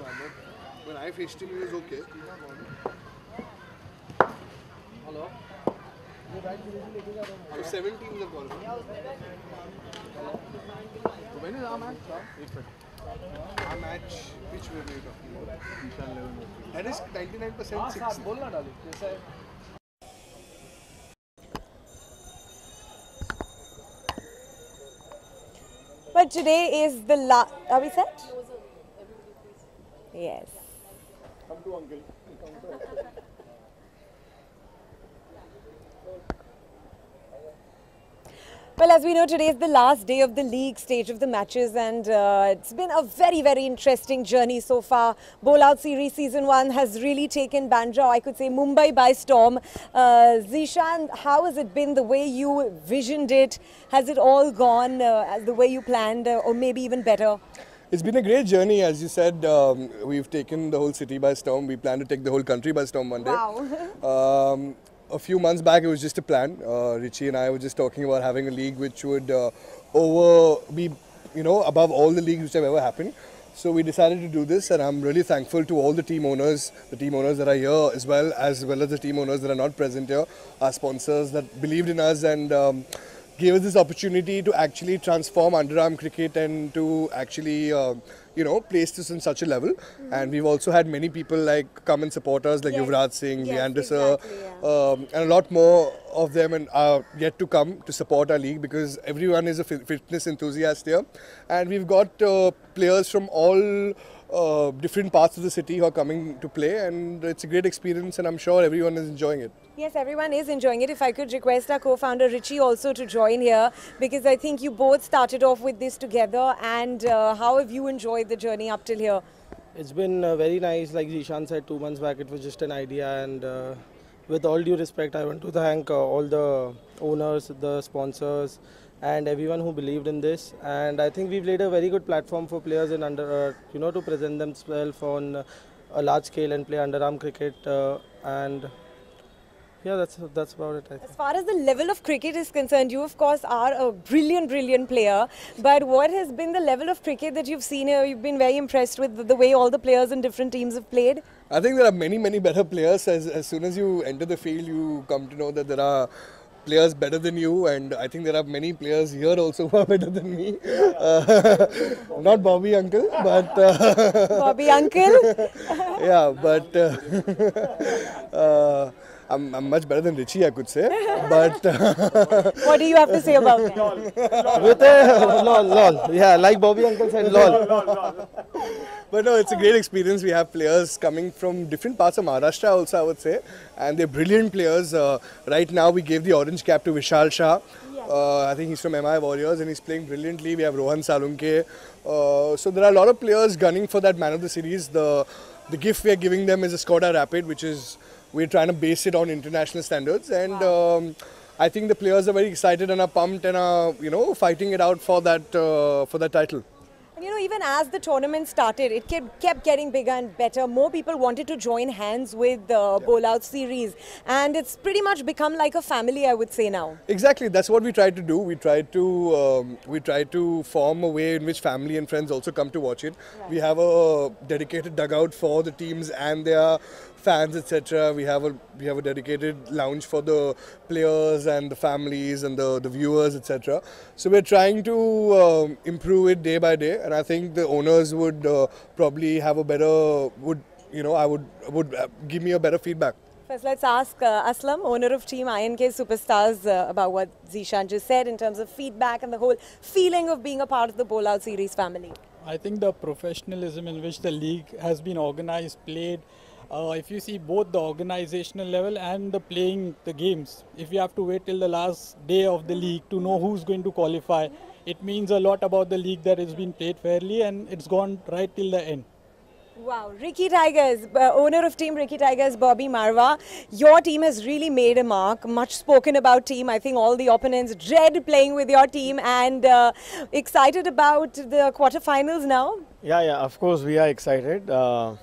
but when I faced him, he was okay. Hello. So 7 teams have qualified. When is our match? Our match, which way are you talking about? That is 99% 6. But today is the last. Are we set? Yes. Come to uncle. Well, as we know, today is the last day of the league stage of the matches, and it's been a very, very interesting journey so far. Bowl Out Series Season 1 has really taken Bandra, I could say Mumbai, by storm. Zishan, how has it been, the way you visioned it? Has it all gone as the way you planned, or maybe even better? It's been a great journey, as you said. We've taken the whole city by storm. We plan to take the whole country by storm one day. Wow. A few months back, it was just a plan. Richie and I were just talking about having a league which would be, above all the leagues which have ever happened. So we decided to do this, and I'm really thankful to all the team owners that are here, as well as the team owners that are not present here, our sponsors that believed in us and gave us this opportunity to actually transform underarm cricket and to actually place this in such a level. And we've also had many people like come and support us, like Yuvraj Singh, Leander Sir, and a lot more of them and are yet to come to support our league, because everyone is a fitness enthusiast here, and we've got players from all different parts of the city who are coming to play, and it's a great experience, and I'm sure everyone is enjoying it. Yes, everyone is enjoying it. If I could request our co-founder Richie also to join here, because I think you both started off with this together, and how have you enjoyed the journey up till here? It's been very nice. Like Zishan said, 2 months back it was just an idea, and with all due respect, I want to thank all the owners, the sponsors, and everyone who believed in this. And I think we've laid a very good platform for players in to present themselves on a large scale and play underarm cricket. And yeah, that's about it, I think. As far as the level of cricket is concerned, you of course are a brilliant player. But what has been the level of cricket that you've seen here? You've been very impressed with the way all the players in different teams have played? I think there are many better players. As soon as you enter the field, you come to know that there are players better than you, and I think there are many players here also who are better than me. Not Bobby Uncle, but Bobby Uncle? yeah, but I'm much better than Richie, I could say. But what do you have to say about that? With lol. Yeah, like Bobby Uncle said, lol. But no, it's a great experience. We have players coming from different parts of Maharashtra also, I would say. And they're brilliant players. Right now, we gave the orange cap to Vishal Shah. I think he's from MI Warriors and he's playing brilliantly. We have Rohan Salunke. So there are a lot of players gunning for that man of the series. The gift we are giving them is a Skoda Rapid, which is, we're trying to base it on international standards. And I think the players are very excited and are pumped and are, fighting it out for that title. Even as the tournament started, it kept getting bigger and better. More people wanted to join hands with the Bowl Out series, and it's pretty much become like a family, I would say now. Exactly, that's what we try to do. We try to form a way in which family and friends also come to watch it. Right. We have a dedicated dugout for the teams and their fans, etc. We have a dedicated lounge for the players and the families and the viewers, etc. So we're trying to improve it day by day, and I think the owners would probably have a better would give me a better feedback. First, let's ask Aslam, owner of Team INK Superstars, about what Zishan just said in terms of feedback and the whole feeling of being a part of the Bowl Out series family. I think the professionalism in which the league has been organized, played. If you see both the organizational level and the playing the games, if you have to wait till the last day of the league to know who's going to qualify, it means a lot about the league that has been played fairly, and it's gone right till the end. Wow, Ricky Tigers, owner of Team Ricky Tigers, Bobby Marwa. Your team has really made a mark, much spoken about team. I think all the opponents dread playing with your team, and excited about the quarterfinals now? Yeah, of course we are excited.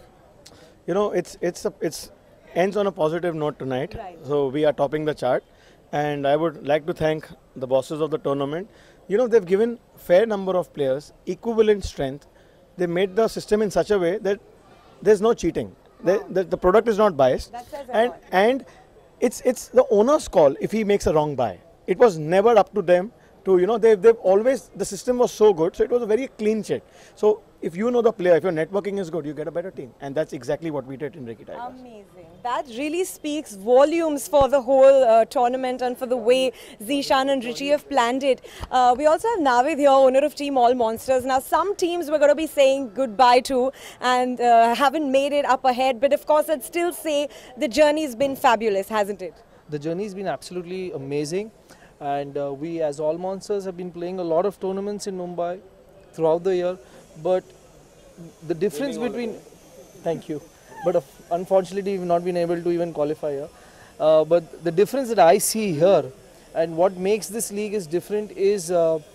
It's ends on a positive note tonight. Right. So we are topping the chart, and I would like to thank the bosses of the tournament. They've given fair number of players, equivalent strength. They made the system in such a way that there's no cheating. The product is not biased, That says a lot. and it's the owner's call if he makes a wrong buy. It was never up to them to, they've always, the system was so good, so it was a very clean check. So if you know the player, if your networking is good, you get a better team, and that's exactly what we did in Ricky Tigers. Amazing. That really speaks volumes for the whole tournament and for the way Zishan and Richie have planned it. We also have Navid here, owner of Team All Monsters. Now, some teams we're going to be saying goodbye to and haven't made it up ahead, but of course, I'd still say the journey's been fabulous, hasn't it? The journey's been absolutely amazing, and we as All Monsters have been playing a lot of tournaments in Mumbai throughout the year, but the difference between... Thank you. But unfortunately, we've not been able to even qualify here. But the difference that I see here and what makes this league is different is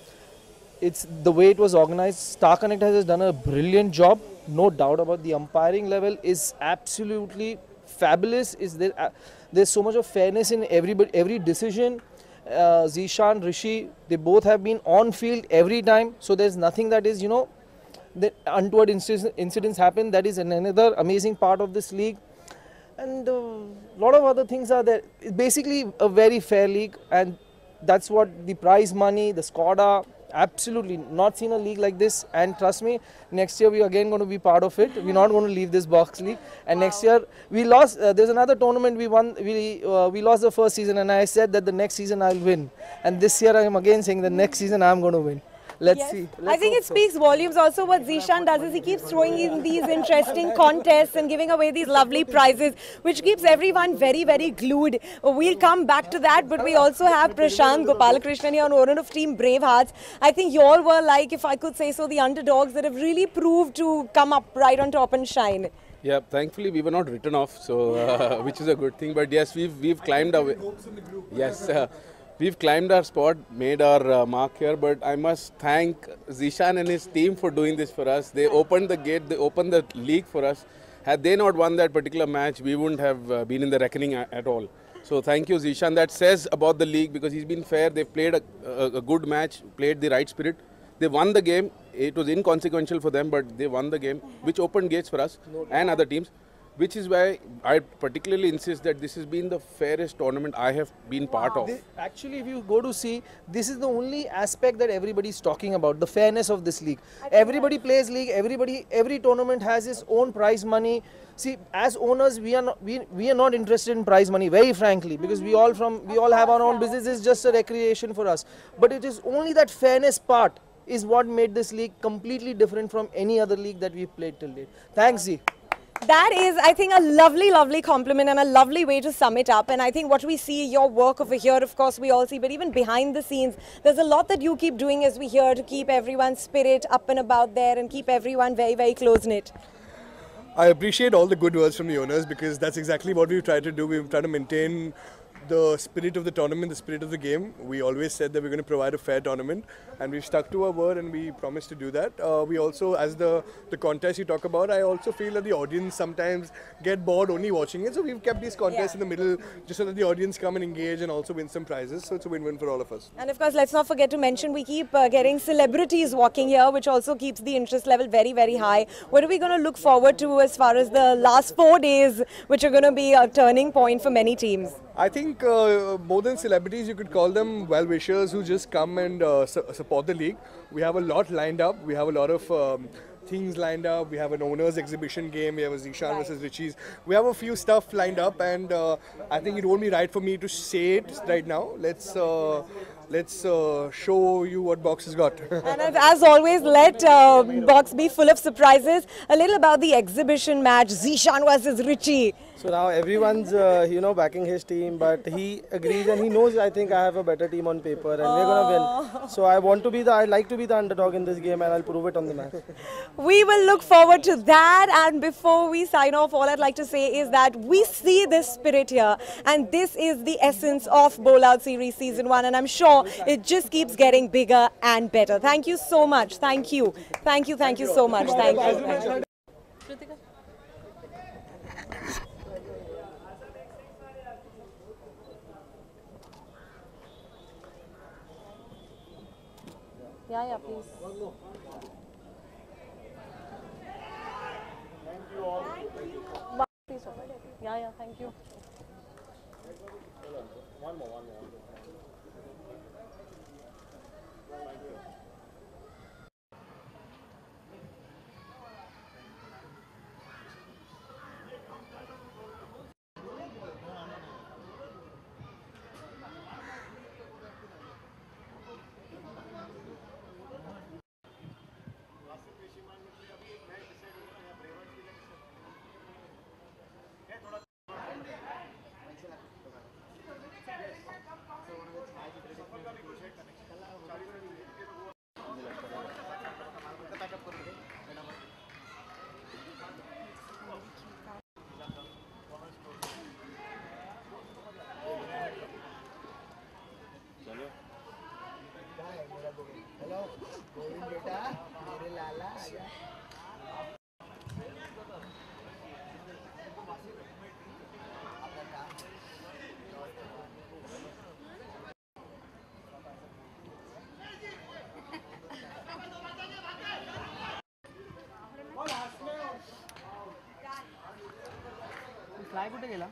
it's the way it was organized. Star Connect has done a brilliant job, no doubt about. The umpiring level is absolutely fabulous. There's so much of fairness in every decision. Zishan, Rishi, they both have been on field every time, so there's nothing that is, that untoward incidents happen. That is another amazing part of this league, and a lot of other things are there. It's basically a very fair league, and that's what the prize money, the Skoda, absolutely not seen a league like this. And trust me, next year we are again going to be part of it. We're not going to leave this box league. And next year we lost. There's another tournament we won. We lost the first season, and I said that the next season I'll win. And this year I am again saying the next season I'm going to win. Let's see. I think it speaks volumes also. What Zishan does is he keeps throwing in these interesting contests and giving away these lovely prizes, which keeps everyone very, very glued. We'll come back to that, but we also have Prashant Gopalakrishnan here, owner of Team Bravehearts. I think you all were, like, if I could say so, the underdogs that have really proved to come up right on top and shine. Yeah, thankfully we were not written off, so which is a good thing. But yes, we've climbed our way. Yes. We've climbed our spot, made our mark here, but I must thank Zishan and his team for doing this for us. They opened the gate, they opened the league for us. Had they not won that particular match, we wouldn't have been in the reckoning at all. So thank you, Zishan. That says about the league because he's been fair. They've played a good match, played the right spirit. They won the game. It was inconsequential for them, but they won the game, which opened gates for us and other teams. Which is why I particularly insist that this has been the fairest tournament I have been part of. Actually, if you go to see, this is the only aspect that everybody is talking about, the fairness of this league. Everybody plays league, every tournament has its own prize money. See, as owners, we are not interested in prize money, very frankly, because we all have our own business. It's just a recreation for us. But it is only that fairness part is what made this league completely different from any other league that we've played till date. Thanks, Z. That is, I think, a lovely, lovely compliment and a lovely way to sum it up. And I think what we see, your work over here, of course, we all see, but even behind the scenes, there's a lot that you keep doing as we hear to keep everyone's spirit up and about there and keep everyone very, very close-knit. I appreciate all the good words from the owners because that's exactly what we've tried to do. We've tried to maintain the spirit of the tournament, the spirit of the game. We always said that we're going to provide a fair tournament, and we've stuck to our word and we promised to do that. We also, as the contest you talk about, I also feel that the audience sometimes get bored only watching it. So we've kept these contests in the middle just so that the audience come and engage and also win some prizes. So it's a win-win for all of us. And of course, let's not forget to mention we keep getting celebrities walking here, which also keeps the interest level very, very high. What are we going to look forward to as far as the last 4 days, which are going to be a turning point for many teams? I think more than celebrities, you could call them well-wishers who just come and support the league. We have a lot lined up. We have a lot of things lined up. We have an owners exhibition game. We have a Zishan versus Richie's. We have a few stuff lined up, and I think it won't be right for me to say it right now. Let's show you what Box has got. And as always, let Box be full of surprises. A little about the exhibition match, Zishan versus Richie. So now everyone's, backing his team, but he agrees and he knows I think I have a better team on paper and we're going to win. So I'd like to be the underdog in this game and I'll prove it on the match. We will look forward to that. And before we sign off, all I'd like to say is that we see this spirit here. And this is the essence of Bowl Out Series Season 1. And I'm sure it just keeps getting bigger and better. Thank you so much. Thank you. Thank you so much. Thank you. Yeah, please. Thank you all. Yeah, thank you. One more. Fly कुठे गेला?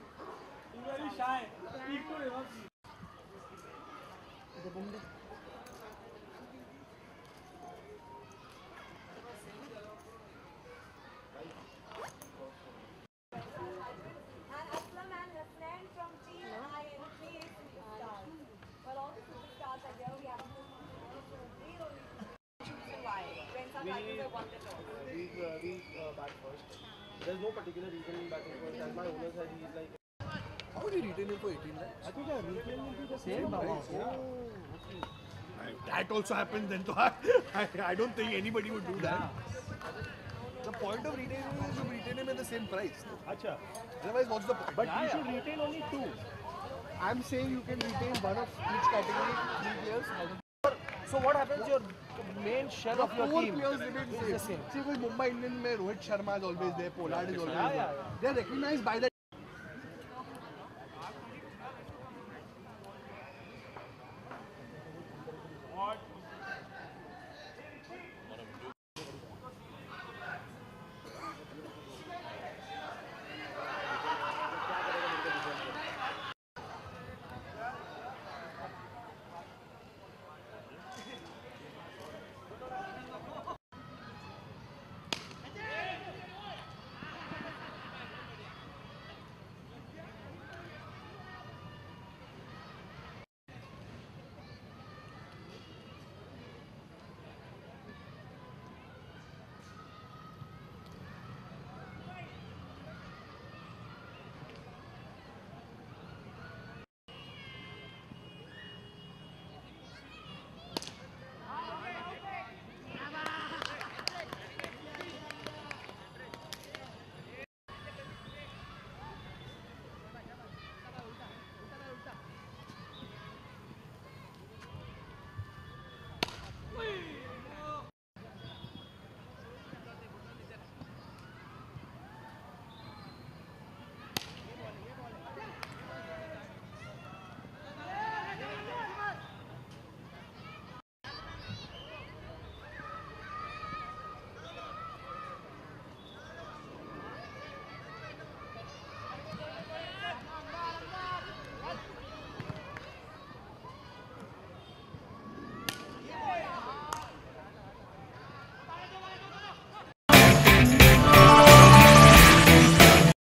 And Aslam and Hasnain from Team INP Superstars. Well, all the superstars are here. We have to real reason why. When some fighters have won the toss. We bat first. There's no particular reason batting first. As my owner said, he's like. How would you retain him for 18 lakhs? I think I retail will be the same amount. That also happens then. So I don't think anybody would do that. The point of retaining is to retain him at the same price. Acha. Otherwise, what's the point? But you should retain only 2. I'm saying you can retain one of each category, 3 players. So what happens? Your main shell of your 4 team players remain is the same. See, with Mumbai Indians, mein Rohit Sharma is always there, Pollard is always there. They are recognized by the